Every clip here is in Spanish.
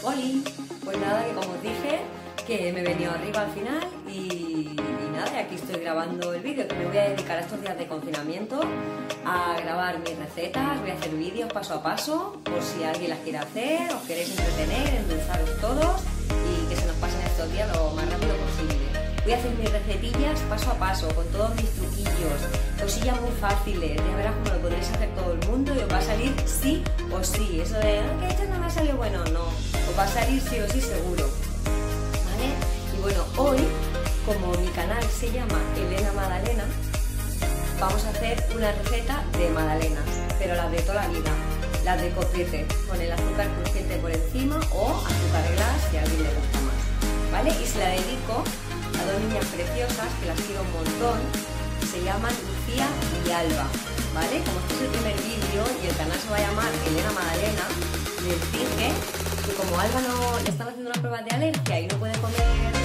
Oli, pues nada, que como os dije, que me he venido arriba al final y nada, y aquí estoy grabando el vídeo, que me voy a dedicar a estos días de confinamiento a grabar mis recetas. Voy a hacer vídeos paso a paso, por si alguien las quiere hacer, os queréis entretener, endulzaros todos y que se nos pasen estos días lo más rápido posible. Voy a hacer mis recetillas paso a paso, con todos mis truquillos, cosillas muy fáciles, ya verás cómo lo podréis hacer todo el mundo y os va a salir sí o sí. Eso de, que esto no me ha salido bueno, no, os va a salir sí o sí seguro, ¿vale? Y bueno, hoy, como mi canal se llama Elena Madalena, vamos a hacer una receta de magdalenas, pero las de toda la vida, las de copete, con el azúcar crujiente por encima o azúcar glass si a alguien le gusta más, ¿vale? Y se la dedico a dos niñas preciosas que las quiero un montón, se llaman Lucía y Alba, ¿vale? Como este es el primer vídeo y el canal se va a llamar Elena Madalena, les dije que como a Alba no le están haciendo las pruebas de alergia y no puede comer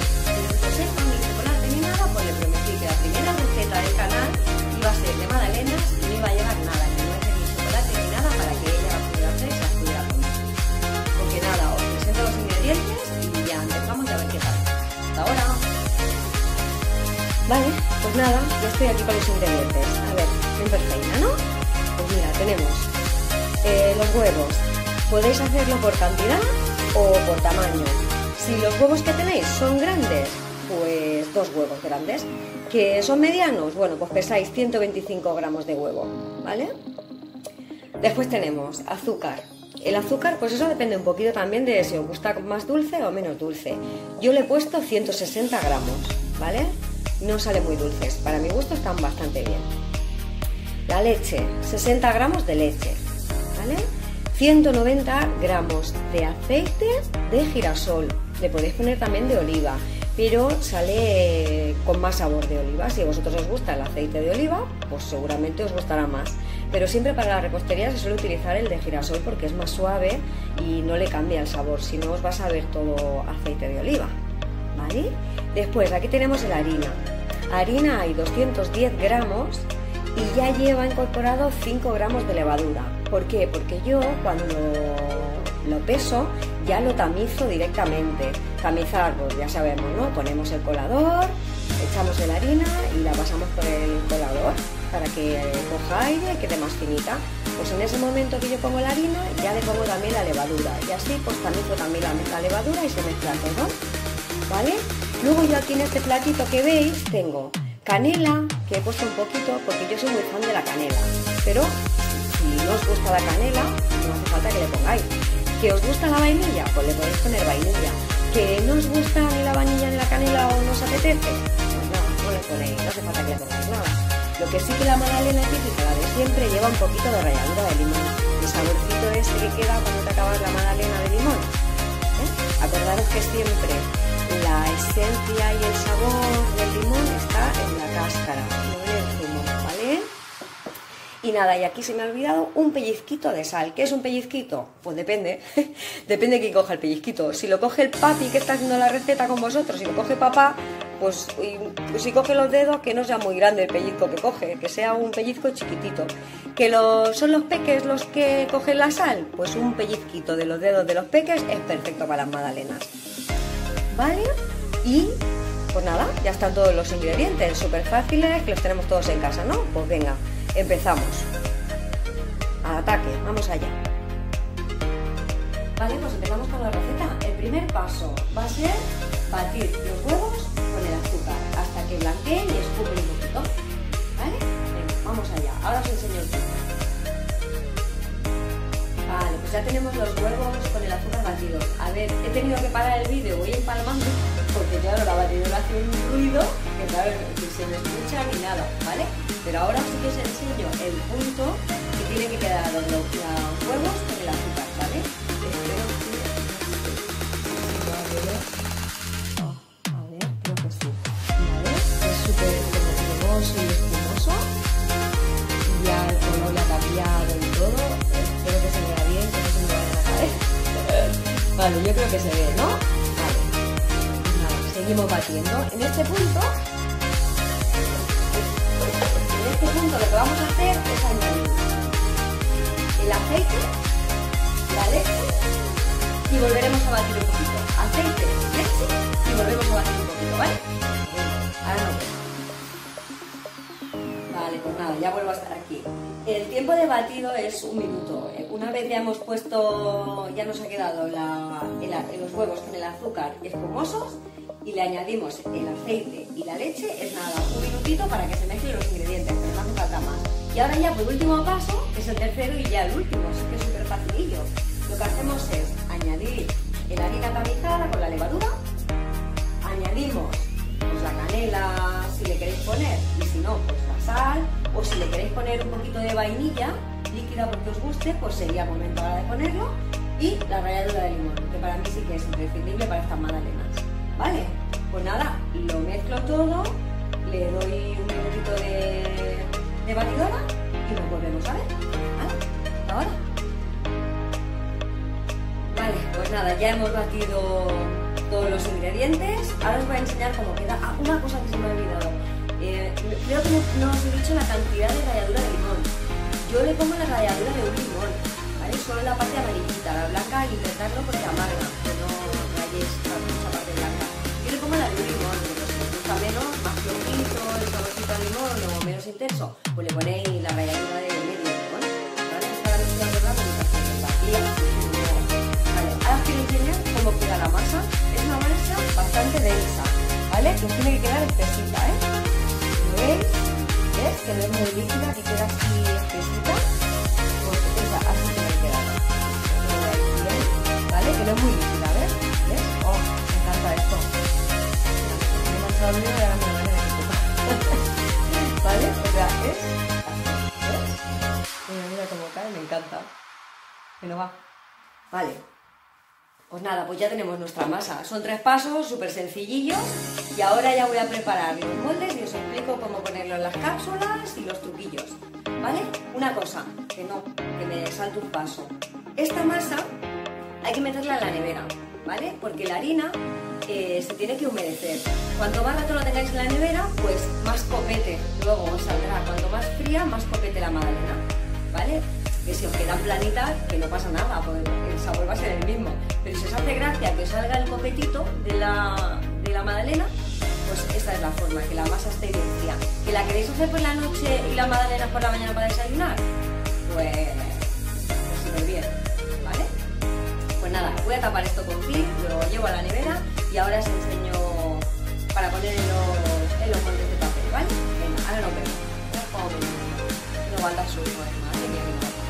ni chocolate ni nada, pues le prometí que la primera receta del canal iba a ser de magdalenas y no iba a llevar nada, ni nueces ni chocolate ni nada, para que ella las pudiera hacer y se las pudiera comer. Porque nada, os presento los ingredientes y ya empezamos a ver qué tal. Hasta ahora. Vale, pues nada, ya estoy aquí con los ingredientes. A ver, bien perfecta, ¿no? Pues mira, tenemos los huevos. Podéis hacerlo por cantidad o por tamaño. Si los huevos que tenéis son grandes, pues 2 huevos grandes. Que son medianos, bueno, pues pesáis 125 gramos de huevo, ¿vale? Después tenemos azúcar. El azúcar, pues eso depende un poquito también de si os gusta más dulce o menos dulce. Yo le he puesto 160 gramos, ¿vale? No sale muy dulces, para mi gusto están bastante bien. La leche, 60 gramos de leche, ¿vale? 190 gramos de aceite de girasol, le podéis poner también de oliva, pero sale con más sabor de oliva. Si a vosotros os gusta el aceite de oliva, pues seguramente os gustará más, pero siempre para la repostería se suele utilizar el de girasol porque es más suave y no le cambia el sabor, si no os va a saber todo aceite de oliva, ¿vale? Después aquí tenemos la harina. Harina hay 210 gramos y ya lleva incorporado 5 gramos de levadura. ¿Por qué? Porque yo cuando lo peso ya lo tamizo directamente. Tamizar, pues ya sabemos, ¿no? Ponemos el colador, echamos la harina y la pasamos por el colador para que coja aire y quede más finita. Pues en ese momento que yo pongo la harina ya le pongo también la levadura y así pues tamizo también la levadura y se mezcla todo, ¿vale? Luego yo aquí en este platito que veis tengo canela, que he puesto un poquito porque yo soy muy fan de la canela, pero si no os gusta la canela no hace falta que le pongáis. ¿Que os gusta la vainilla? Pues le podéis poner vainilla. ¿Que no os gusta ni la vainilla ni la canela o no os apetece? Pues nada, no le ponéis, no hace falta que le pongáis nada. Lo que sí que la magdalena típica, la de siempre, lleva un poquito de ralladura de limón. El saborcito ese que queda cuando te acabas la magdalena de limón, ¿eh? Acordaros que siempre la esencia y el sabor del limón está en la cáscara, no en el zumo, ¿vale? Y nada, y aquí se me ha olvidado un pellizquito de sal. ¿Qué es un pellizquito? Pues depende, depende de quién coja el pellizquito. Si lo coge el papi que está haciendo la receta con vosotros, si lo coge papá, pues si coge los dedos, que no sea muy grande el pellizco que coge, que sea un pellizco chiquitito. ¿Que son los peques los que cogen la sal? Pues un pellizquito de los dedos de los peques es perfecto para las magdalenas, ¿vale? Y pues nada, ya están todos los ingredientes, súper fáciles, que los tenemos todos en casa, ¿no? Pues venga, empezamos. Al ataque, vamos allá. Vale, pues empezamos con la receta. El primer paso va a ser batir los huevos con el azúcar hasta que blanqueen y escupen un poquito, ¿vale? Venga, vamos allá. Ahora os enseño el truco. Vale, pues ya tenemos los huevos con el azúcar batidos. A ver, he tenido que parar el vídeo, voy empalmando, porque claro, la batidora hace un ruido que claro, que se me escucha ni nada, ¿vale? Pero ahora sí que os enseño el punto que tiene que quedar los huevos con el azúcar, ¿vale? Espero que... A ver, creo que sí. ¿Vale? Es súper cremoso y espumoso. Ya el color ya ha cambiado y todo. Espero que se vea bien, que no se me vaya a caer. Vale, yo creo que se ve, ¿no? Vale. Nada, seguimos batiendo. En este punto lo que vamos a hacer es añadir el aceite, la leche y volveremos a batir un poquito. Aceite, leche y volvemos a batir un poquito, ¿vale? Ahora nos vemos. Vale, pues nada, ya vuelvo a estar aquí. El tiempo de batido es 1 minuto. Una vez ya hemos puesto, ya nos ha quedado los huevos con el azúcar espumosos y le añadimos el aceite y la leche, es nada, 1 minutito para que se mezclen los ingredientes, pero no hace falta más. Y ahora ya por último paso, que es el tercero y ya el último, así que es súper facilillo. Lo que hacemos es añadir la harina tamizada con la levadura, añadimos pues la canela si le queréis poner, y si no, pues la sal, o si le queréis poner un poquito de vainilla líquida porque os guste, pues sería momento ahora de ponerlo, y la ralladura de limón, que para mí sí que es imprescindible para estas magdalenas, ¿vale? Pues nada, lo mezclo todo, le doy 1 minutito de batidora y nos volvemos a ver, ¿vale? Hasta ahora. Vale, pues nada, ya hemos batido todos los ingredientes. Ahora os voy a enseñar cómo queda. Ah, una cosa que se me ha olvidado. Creo que no os he dicho la cantidad de ralladura de limón. Yo le pongo la ralladura de un limón, ¿vale? Solo la parte amarillita, la blanca intentarlo porque amarga, que no rayéis mucha parte blanca. Yo le pongo la de un limón, pero si os gusta menos, más flojito, el saborcito de limón o menos intenso, pues le ponéis la ralladura de medio limón. Ahora que está la mezcla de blanco, vale, ahora os quiero enseñar cómo queda la masa. Es una masa bastante densa, ¿vale? Que os tiene que quedar espesita, ¿eh? ¿Lo veis? ¿Ves? Que no es muy líquida, que queda así espesita. Pues esa, así tiene que quedar. ¿Vale? Que no es muy líquida, ¿ves? ¿Ves? Oh, me encanta esto. Me he manchado el dedo y ahora me lo van a disculpar. ¿Vale? O sea, es así, ¿ves? Mira cómo cae, me encanta. Que no va. Vale. Pues nada, pues ya tenemos nuestra masa. Son 3 pasos, súper sencillillos. Y ahora ya voy a preparar los moldes y os explico cómo ponerlo en las cápsulas y los truquillos. ¿Vale? Una cosa, que me salto un paso. Esta masa hay que meterla en la nevera, ¿vale? Porque la harina se tiene que humedecer. Cuanto más rato lo tengáis en la nevera, pues más copete luego os saldrá. Cuanto más fría, más copete la magdalena, ¿vale? Que si os quedan planitas, que no pasa nada, pues el sabor va a ser el mismo. Pero si os hace gracia que os salga el copetito de la magdalena, pues esta es la forma, que la masa esté bien fría. ¿Que la queréis hacer por la noche y la magdalena por la mañana para desayunar? Pues súper bien, ¿vale? Pues nada, voy a tapar esto con clip, lo llevo a la nevera y ahora os enseño para poner en los moldes de papel, ¿vale? Venga, ahora nos vemos. No aguanta su madre mía, que no.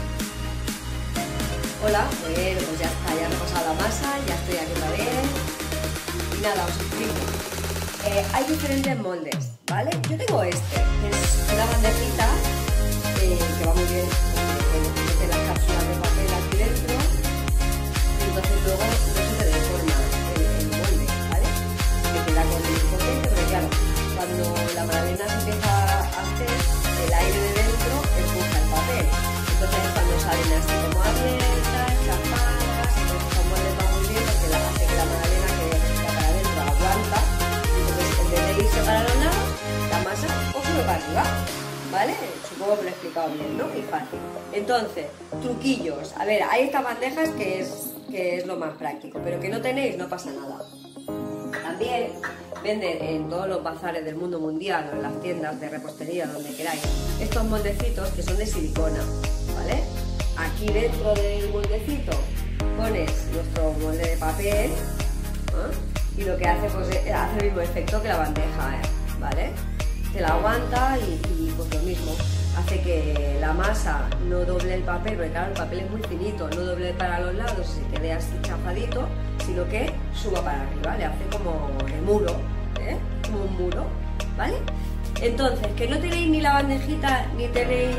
Hola, pues ya está, ya he reposado la masa, ya estoy aquí otra vez. Y nada, os explico. Hay diferentes moldes, ¿vale? Yo tengo este, que es una bandejita que va muy bien, porque mete las cápsulas de papel aquí dentro y entonces luego no se te deforma el molde, ¿vale? Que queda con el potente, pero claro, cuando la magdalena se empieza a hacer, el aire de dentro empuja el papel. Entonces cuando salen así como abiertas, chapadas, entonces estos moldes van muy bien porque hace que la magdalena que está para adentro aguanta. En vez de irse para los lados, la masa os sube para arriba, ¿vale? Supongo que lo he explicado bien, ¿no? Y fácil. Entonces, truquillos. A ver, hay estas bandejas que es lo más práctico, pero que no tenéis, no pasa nada. También venden en todos los bazares del mundo mundial o en las tiendas de repostería, donde queráis, estos moldecitos que son de silicona, ¿vale? Aquí dentro del moldecito pones nuestro molde de papel, ¿eh? Y lo que hace, pues, hace el mismo efecto que la bandeja, ¿vale? Se la aguanta y pues lo mismo, hace que la masa no doble el papel, porque claro, el papel es muy finito, no doble para los lados y se quede así chafadito, sino que suba para arriba, le hace como de muro, como un muro, ¿vale? Entonces, que no tenéis ni la bandejita ni tenéis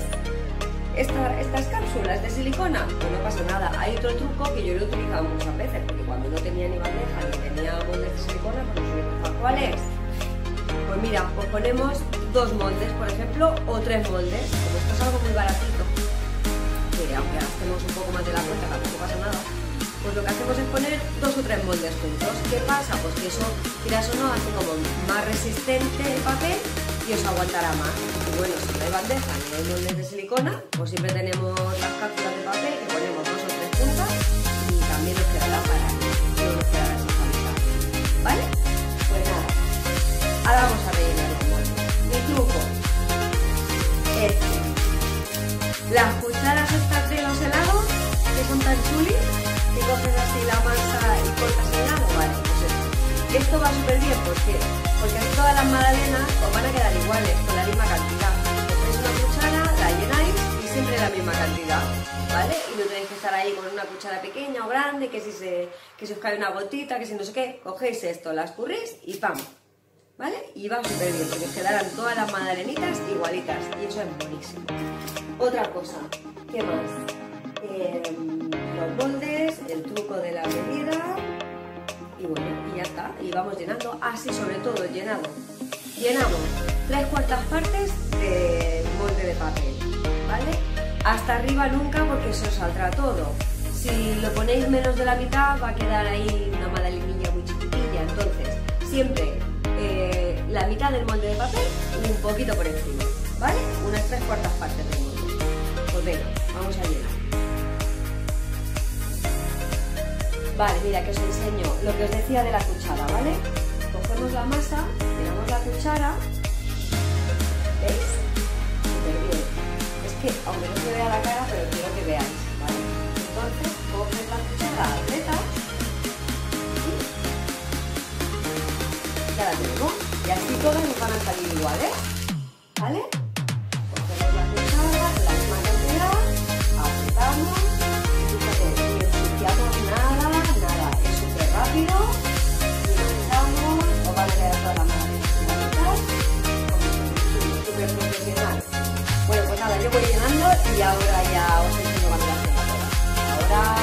estas cápsulas de silicona, pues no pasa nada. Hay otro truco que yo lo he utilizado muchas veces, porque cuando no tenía ni bandeja ni tenía moldes de silicona, pues no sé cuál es. Pues mira, pues ponemos 2 moldes, por ejemplo, o 3 moldes. Como esto es algo muy baratito, que aunque gastemos un poco más de la cuenta, tampoco pasa nada, pues lo que hacemos es poner 2 o 3 moldes juntos. ¿Qué pasa? Pues que eso, quieras o no, hace como más resistente el papel y os aguantará más. Y bueno, si no hay bandeja ni hay moldes de silicona, pues siempre tenemos las cápsulas de papel que ponemos 2 o 3 puntas y también nos quedará coges así la masa y cortas el lado, vale, pues esto. Esto va súper bien, ¿por qué? Porque así todas las magdalenas os van a quedar iguales, con la misma cantidad. Cogéis una cuchara, la llenáis y siempre la misma cantidad, ¿vale? Y no tenéis que estar ahí con una cuchara pequeña o grande, que si os cae una gotita, que si no sé qué, cogéis esto, la escurrís y ¡pam! ¿Vale? Y va súper bien, porque os quedarán todas las magdalenitas igualitas y eso es buenísimo. Otra cosa, ¿qué más? Los moldes, el truco de la medida y bueno, y ya está, y vamos llenando, así sobre todo llenamos 3/4 partes de molde de papel, ¿vale? Hasta arriba nunca porque se os saldrá todo. Si lo ponéis menos de la mitad va a quedar ahí una magdalenilla muy chiquitilla, entonces siempre la mitad del molde de papel y un poquito por encima, ¿vale? Unas 3/4 partes del molde. Pues venga, vamos a llenar. Vale, mira que os enseño lo que os decía de la cuchara, ¿vale? Cogemos la masa, llenamos la cuchara, ¿veis? Súper bien. Es que, aunque no se vea la cara, pero quiero que veáis, ¿vale? Entonces, coges la cuchara, apretas y ya la tenemos. Y así todas nos van a salir iguales, ¿vale? Cogemos la cuchara, la misma cantidad, apretamos, fíjate, ni ensuciamos nada, es súper rápido, y apretamos, os van a quedar todas las magdalenas igualitas, súper profesional. Bueno, pues nada, yo voy llenando y ahora ya os enseño cuando las tenga todas. Ahora,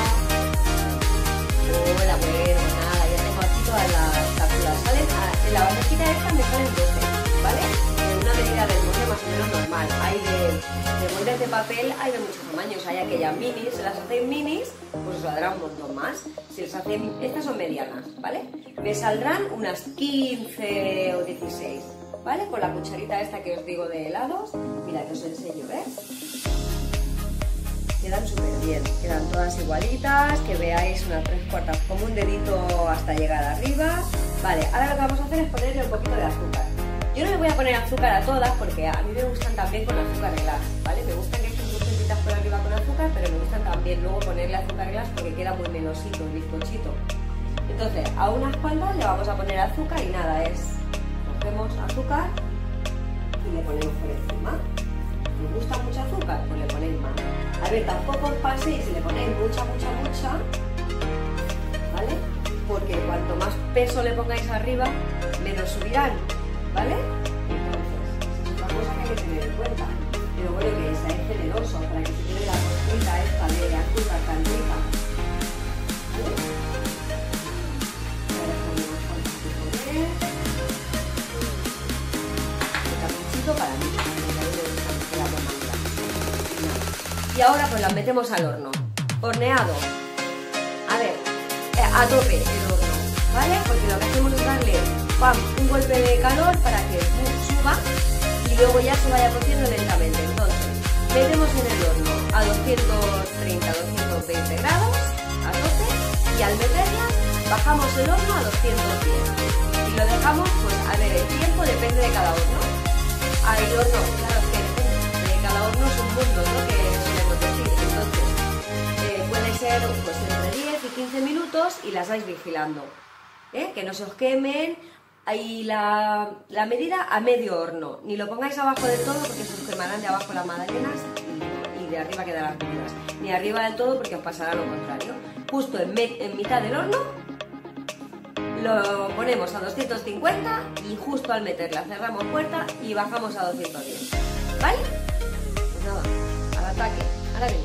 hola, bueno, nada, ya tengo aquí todas las cápsulas, ¿salen? En la bandejita esta me salen 12, ¿vale? Una medida del molde más o menos normal. Hay de moldes de papel, hay de muchos tamaños. Hay aquellas minis, si las hacéis minis, pues os saldrá un montón más. Si las hacéis, estas son medianas, ¿vale? Me saldrán unas 15 o 16, ¿vale? Con la cucharita esta que os digo de helados. Mira que os enseño, ¿ves? Quedan súper bien, quedan todas igualitas, que veáis unas 3/4, como un dedito hasta llegar arriba. Vale, ahora lo que vamos a hacer es ponerle un poquito de azúcar. Yo no le voy a poner azúcar a todas porque a mí me gustan también con azúcar glass, ¿vale? Me gustan que estén crujientitas por arriba con azúcar, pero me gustan también luego ponerle azúcar glass porque queda muy menosito el bizcochito. Entonces, a unas cuantas le vamos a poner azúcar y nada, cogemos azúcar y le ponemos por encima. ¿Os gusta mucho azúcar? Pues le ponéis más. A ver, tampoco os paséis si le ponéis mucha, ¿vale? Porque cuanto más peso le pongáis arriba, menos subirán, ¿vale? Entonces, esa es otra cosa que hay que tener en cuenta. Pero bueno, que seáis generosos para que se quede la cosita esta de azúcar tan rica. ¿Vale? Ahora ponemos unas cuantas de poner. Un capuchito para mí. Y ahora pues las metemos al horno, horneado, a ver, a tope el horno, ¿vale? Porque lo que hacemos es darle ¡pam! Un golpe de calor para que suba y luego ya se vaya cociendo lentamente. Entonces, metemos en el horno a 230-220 grados, a tope, y al meterla bajamos el horno a 210 y lo dejamos, pues a ver, el tiempo depende de cada horno. Hay hornos, claro, que cada horno es un mundo, ¿no? Que solemos decir. Entonces, puede ser pues, entre 10 y 15 minutos y las vais vigilando, que no se os quemen. Ahí la medida a medio horno, ni lo pongáis abajo del todo porque se os quemarán de abajo las magdalenas y de arriba quedarán crudas, ni arriba del todo porque os pasará lo contrario. Justo en mitad del horno lo ponemos a 250 y justo al meterla cerramos puerta y bajamos a 210, ¿vale? Nada, al ataque, ahora mismo.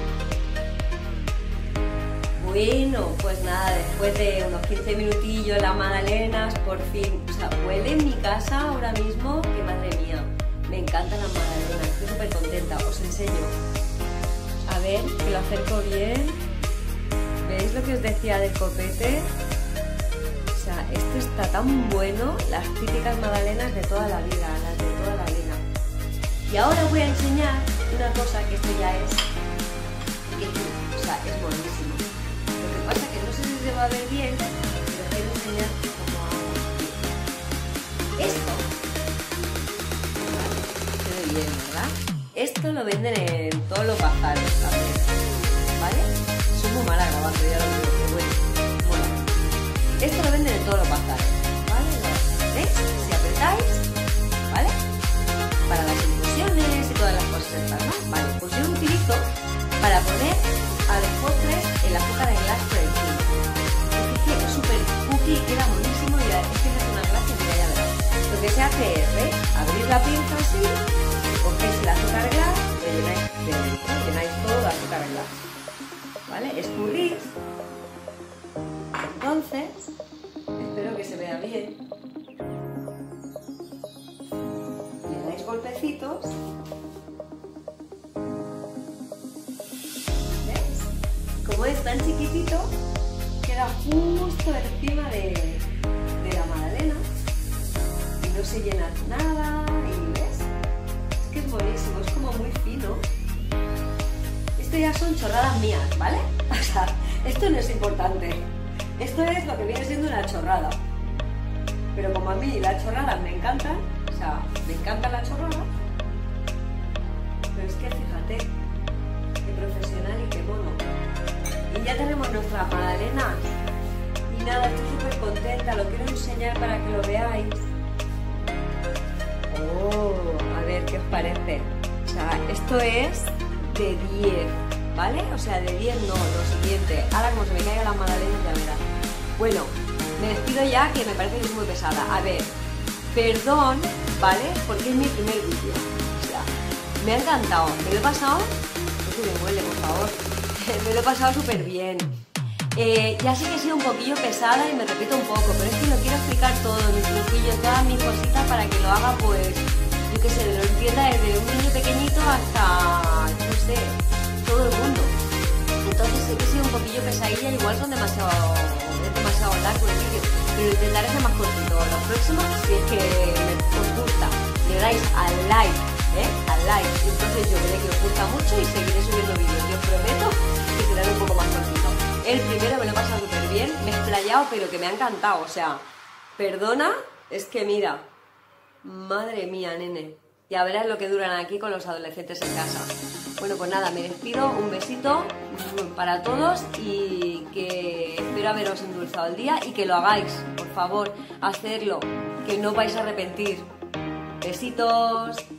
Bueno, pues nada, después de unos 15 minutillos las magdalenas, por fin, o sea, huele en mi casa ahora mismo, que madre mía, me encantan las magdalenas, estoy súper contenta, os enseño. A ver, que lo acerco bien. ¿Veis lo que os decía del copete? O sea, esto está tan bueno, las típicas magdalenas de toda la vida, las de toda la vida. Y ahora os voy a enseñar una cosa que esto ya es, o sea, es buenísimo. Lo que pasa es que no sé si se va a ver bien, pero os quiero enseñar cómo hago esto. Vale, se ve bien, ¿verdad? Esto lo venden en todos los bazares también, ¿vale? Es un muy mala grabando, ya lo veo, pero bueno, mola. Esto lo venden en todos los bazares, ¿vale? ¿Veis? Si apretáis, ¿vale? Para las infusiones y todas las cosas estas, ¿no? Vale, pues yo lo utilizo para poner a los postres el azúcar en glass por encima. Es súper cookie, queda buenísimo y es que es una gracia, mira, ya verás. Lo que se hace es, ¿veis? Abrir la pinza así, cogéis el azúcar glass, lo llenáis de dentro, llenáis todo de azúcar glass, ¿vale? Escurrís. Entonces, espero que se vea bien. Le dais golpecitos. ¿Ves? Como es tan chiquitito, queda justo encima de la magdalena y no se llena nada. ¿Y ves? Es que es buenísimo, es como muy fino. Esto ya son chorradas mías, ¿vale? O sea, esto no es importante. Esto es lo que viene siendo una chorrada. Pero como a mí las chorradas me encantan, o sea, me encantan las chorradas, pero es que fíjate, qué profesional y qué mono. Y ya tenemos nuestra magdalena. Y nada, estoy súper contenta, lo quiero enseñar para que lo veáis. Oh, a ver qué os parece. O sea, esto es de 10, ¿vale? O sea, de 10 no, lo siguiente. Ahora como se me caiga la magdalena ya verás. Bueno, me despido ya, que me parece que es muy pesada. A ver, perdón, ¿vale? Porque es mi primer vídeo. O sea, me ha encantado. Me lo he pasado... No se me huele, por favor. Me lo he pasado súper bien. Ya sé que he sido un poquillo pesada y me repito un poco, pero es que lo quiero explicar todo, mis truquillos, todas mis cositas para que lo haga, pues, yo qué sé, lo entienda desde un niño pequeñito hasta, no sé, todo el mundo. Entonces sé que he sido un poquillo pesadilla, igual son demasiado largo el vídeo, pero intentaré ser más cortito. Los próximos, si es que os gusta, le dais al like, al like, y entonces yo veré que os gusta mucho y seguiré subiendo vídeos. Yo os prometo que serán un poco más cortitos. El primero me lo he pasado súper bien, me he explayado, pero que me ha encantado. O sea, perdona, es que mira, madre mía, nene. Ya verás lo que duran aquí con los adolescentes en casa. Bueno, pues nada, me despido, un besito para todos y que espero haberos endulzado el día y que lo hagáis, por favor, hacedlo, que no vais a arrepentir. Besitos.